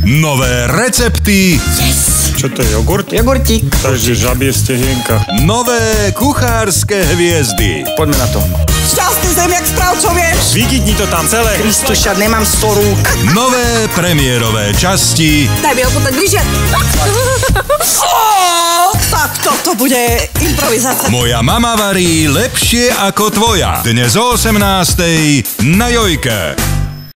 Nové recepty. Yes. Čo to je, jogurt? Jogurtík. Takže žabie stehienka. Nové kuchárske hviezdy. Poďme na to. Šťastný zemiak správcovieš. Vygydni to tam celé. Kristuša, nemám 100 rúk. Nové premiérové časti. Daj mi okutať bližšie. Tak toto bude improvizácia. Moja mama varí lepšie ako tvoja. Dnes o 18:00 na Jojke.